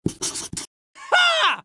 Ha!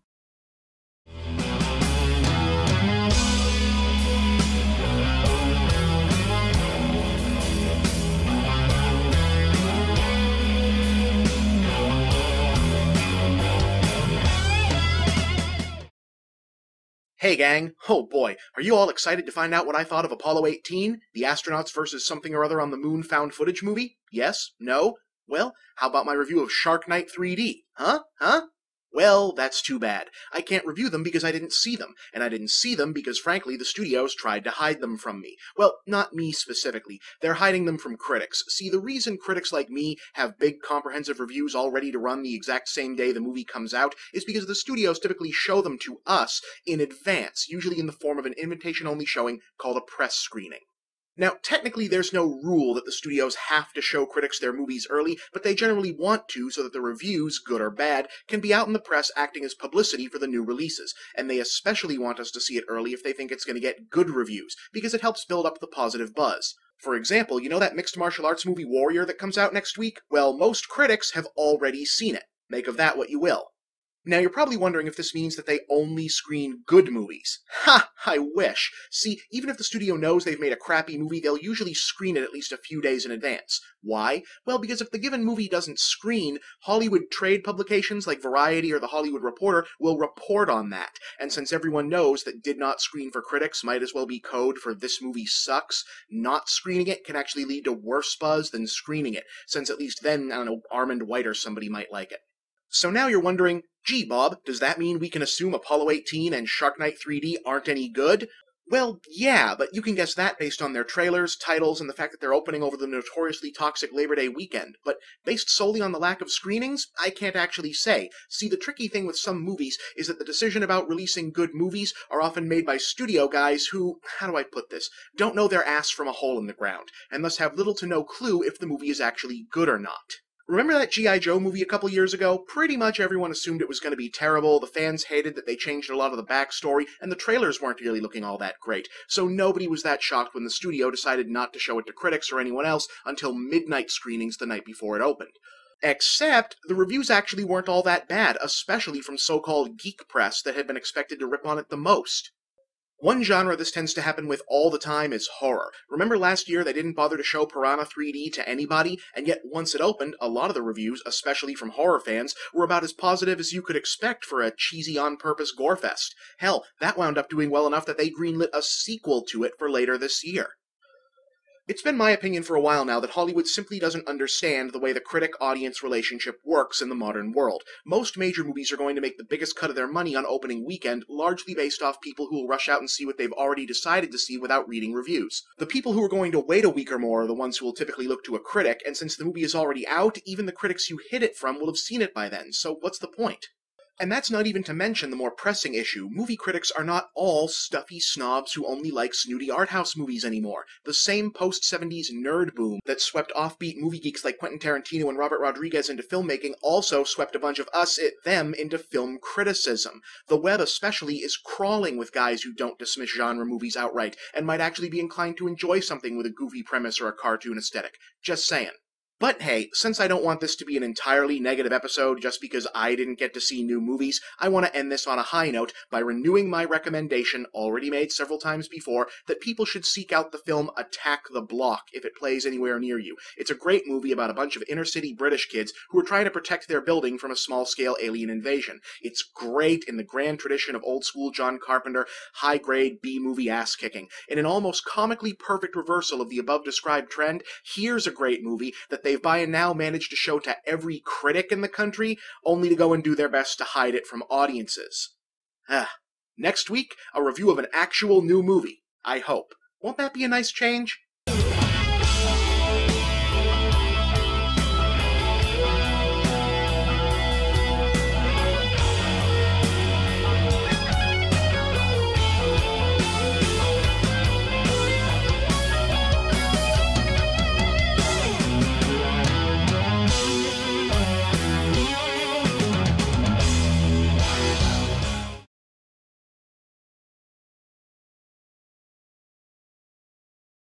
Hey gang, oh boy, are you all excited to find out what I thought of Apollo 18, the astronauts versus something or other on the moon found footage movie? Yes? No? Well, how about my review of Shark Night 3D? Huh? Well, that's too bad. I can't review them because I didn't see them, and I didn't see them because frankly the studios tried to hide them from me. Well, not me specifically. They're hiding them from critics. See, the reason critics like me have big comprehensive reviews all ready to run the exact same day the movie comes out is because the studios typically show them to us in advance, usually in the form of an invitation-only showing called a press screening. Now, technically there's no rule that the studios have to show critics their movies early, but they generally want to so that the reviews, good or bad, can be out in the press acting as publicity for the new releases, and they especially want us to see it early if they think it's going to get good reviews, because it helps build up the positive buzz. For example, you know that mixed martial arts movie Warrior that comes out next week? Well, most critics have already seen it. Make of that what you will. Now, you're probably wondering if this means that they only screen good movies. Ha! I wish. See, even if the studio knows they've made a crappy movie, they'll usually screen it at least a few days in advance. Why? Well, because if the given movie doesn't screen, Hollywood trade publications like Variety or The Hollywood Reporter will report on that. And since everyone knows that did not screen for critics might as well be code for this movie sucks, not screening it can actually lead to worse buzz than screening it, since at least then, I don't know, Armand White or somebody might like it. So now you're wondering, gee, Bob, does that mean we can assume Apollo 18 and Shark Night 3D aren't any good? Well, yeah, but you can guess that based on their trailers, titles, and the fact that they're opening over the notoriously toxic Labor Day weekend. But based solely on the lack of screenings, I can't actually say. See, the tricky thing with some movies is that the decision about releasing good movies are often made by studio guys who, how do I put this, don't know their ass from a hole in the ground, and thus have little to no clue if the movie is actually good or not. Remember that G.I. Joe movie a couple years ago? Pretty much everyone assumed it was going to be terrible, the fans hated that they changed a lot of the backstory, and the trailers weren't really looking all that great, so nobody was that shocked when the studio decided not to show it to critics or anyone else until midnight screenings the night before it opened. Except, the reviews actually weren't all that bad, especially from so-called geek press that had been expected to rip on it the most. One genre this tends to happen with all the time is horror. Remember last year they didn't bother to show Piranha 3D to anybody, and yet once it opened, a lot of the reviews, especially from horror fans, were about as positive as you could expect for a cheesy on-purpose gore-fest. Hell, that wound up doing well enough that they greenlit a sequel to it for later this year. It's been my opinion for a while now that Hollywood simply doesn't understand the way the critic-audience relationship works in the modern world. Most major movies are going to make the biggest cut of their money on opening weekend, largely based off people who will rush out and see what they've already decided to see without reading reviews. The people who are going to wait a week or more are the ones who will typically look to a critic, and since the movie is already out, even the critics you hid it from will have seen it by then, so what's the point? And that's not even to mention the more pressing issue. Movie critics are not all stuffy snobs who only like snooty art house movies anymore. The same post-70s nerd boom that swept offbeat movie geeks like Quentin Tarantino and Robert Rodriguez into filmmaking also swept a bunch of them into film criticism. The web especially is crawling with guys who don't dismiss genre movies outright, and might actually be inclined to enjoy something with a goofy premise or a cartoon aesthetic. Just saying. But hey, since I don't want this to be an entirely negative episode just because I didn't get to see new movies, I want to end this on a high note by renewing my recommendation, already made several times before, that people should seek out the film Attack the Block if it plays anywhere near you. It's a great movie about a bunch of inner-city British kids who are trying to protect their building from a small-scale alien invasion. It's great in the grand tradition of old-school John Carpenter, high-grade B-movie ass-kicking. In an almost comically perfect reversal of the above-described trend, here's a great movie that they've by and now managed to show to every critic in the country, only to go and do their best to hide it from audiences. Next week, a review of an actual new movie. I hope. Won't that be a nice change?